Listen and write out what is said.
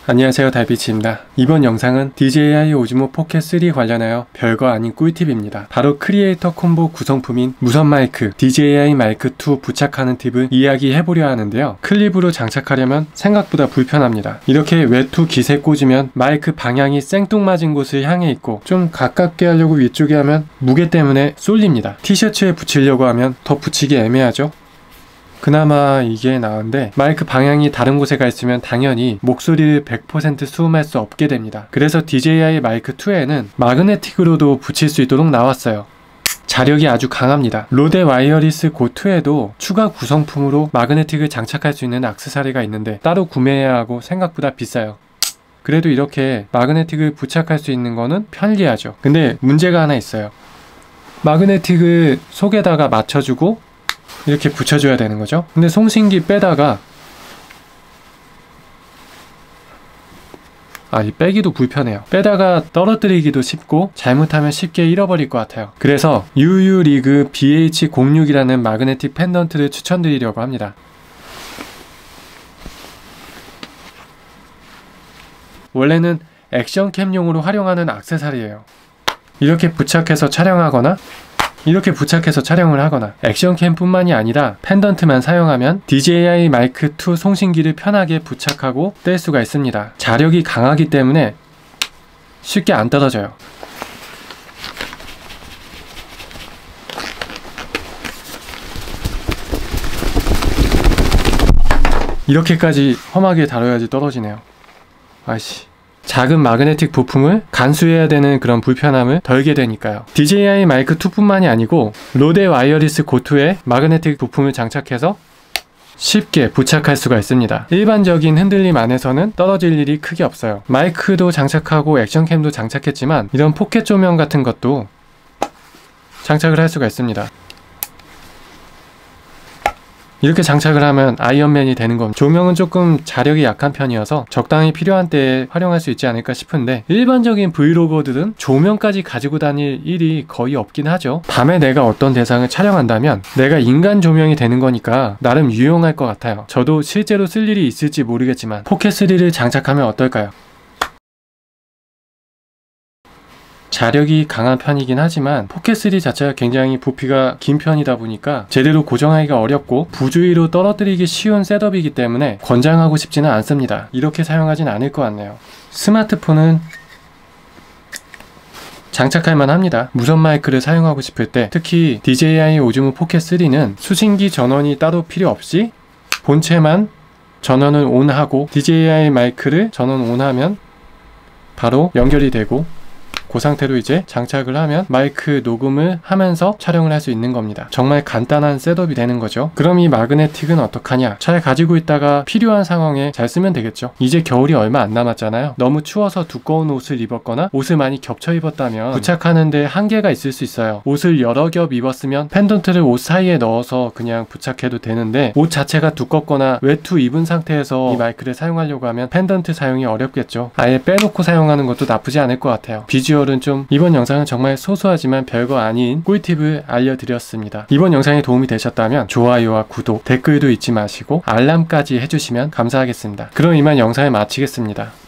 안녕하세요, 달빛입니다. 이번 영상은 DJI 오즈모 포켓 3 관련하여 별거 아닌 꿀팁입니다. 바로 크리에이터 콤보 구성품인 무선 마이크 DJI 마이크 2 부착하는 팁을 이야기해보려 하는데요. 클립으로 장착하려면 생각보다 불편합니다. 이렇게 외투 깃에 꽂으면 마이크 방향이 생뚱맞은 곳을 향해 있고, 좀 가깝게 하려고 위쪽에 하면 무게 때문에 쏠립니다. 티셔츠에 붙이려고 하면 더 붙이기 애매하죠. 그나마 이게 나은데, 마이크 방향이 다른 곳에 가 있으면 당연히 목소리를 100% 수음할 수 없게 됩니다. 그래서 DJI 마이크 2에는 마그네틱으로도 붙일 수 있도록 나왔어요. 자력이 아주 강합니다. 로데 와이어리스 고 2에도 추가 구성품으로 마그네틱을 장착할 수 있는 액세서리가 있는데 따로 구매해야 하고 생각보다 비싸요. 그래도 이렇게 마그네틱을 부착할 수 있는 거는 편리하죠. 근데 문제가 하나 있어요. 마그네틱을 속에다가 맞춰주고 이렇게 붙여줘야 되는 거죠. 근데 송신기 빼다가 이 빼기도 불편해요. 빼다가 떨어뜨리기도 쉽고 잘못하면 쉽게 잃어버릴 것 같아요. 그래서 UU-리그 BH06이라는 마그네틱 펜던트를 추천드리려고 합니다. 원래는 액션캠용으로 활용하는 액세서리예요. 이렇게 부착해서 촬영하거나 이렇게 부착해서 촬영을 하거나, 액션캠 뿐만이 아니라 펜던트만 사용하면 DJI 마이크 2 송신기를 편하게 부착하고 뗄 수가 있습니다. 자력이 강하기 때문에 쉽게 안 떨어져요. 이렇게까지 험하게 다뤄야지 떨어지네요. 아이씨. 작은 마그네틱 부품을 간수해야 되는 그런 불편함을 덜게 되니까요. DJI 마이크 2 뿐만이 아니고 로데 와이어리스 고 2에 마그네틱 부품을 장착해서 쉽게 부착할 수가 있습니다. 일반적인 흔들림 안에서는 떨어질 일이 크게 없어요. 마이크도 장착하고 액션캠도 장착했지만 이런 포켓 조명 같은 것도 장착을 할 수가 있습니다. 이렇게 장착을 하면 아이언맨이 되는 겁니다. 조명은 조금 자력이 약한 편이어서 적당히 필요한 때에 활용할 수 있지 않을까 싶은데, 일반적인 브이로거들은 조명까지 가지고 다닐 일이 거의 없긴 하죠. 밤에 내가 어떤 대상을 촬영한다면 내가 인간 조명이 되는 거니까 나름 유용할 것 같아요. 저도 실제로 쓸 일이 있을지 모르겠지만 포켓 3를 장착하면 어떨까요? 자력이 강한 편이긴 하지만 포켓 3 자체가 굉장히 부피가 긴 편이다 보니까 제대로 고정하기가 어렵고 부주의로 떨어뜨리기 쉬운 셋업이기 때문에 권장하고 싶지는 않습니다. 이렇게 사용하진 않을 것 같네요. 스마트폰은 장착할 만합니다. 무선 마이크를 사용하고 싶을 때, 특히 DJI 오즈모 포켓 3는 수신기 전원이 따로 필요 없이 본체만 전원을 온하고 DJI 마이크를 전원 온하면 바로 연결이 되고, 그 상태로 이제 장착을 하면 마이크 녹음을 하면서 촬영을 할 수 있는 겁니다. 정말 간단한 셋업이 되는 거죠. 그럼 이 마그네틱은 어떡하냐? 잘 가지고 있다가 필요한 상황에 잘 쓰면 되겠죠. 이제 겨울이 얼마 안 남았잖아요. 너무 추워서 두꺼운 옷을 입었거나 옷을 많이 겹쳐 입었다면 부착하는데 한계가 있을 수 있어요. 옷을 여러 겹 입었으면 펜던트를 옷 사이에 넣어서 그냥 부착해도 되는데, 옷 자체가 두껍거나 외투 입은 상태에서 이 마이크를 사용하려고 하면 펜던트 사용이 어렵겠죠. 아예 빼놓고 사용하는 것도 나쁘지 않을 것 같아요. 비주얼은 이번 영상은 정말 소소하지만 별거 아닌 꿀팁을 알려드렸습니다. 이번 영상이 도움이 되셨다면 좋아요와 구독, 댓글도 잊지 마시고 알람까지 해주시면 감사하겠습니다. 그럼 이만 영상을 마치겠습니다.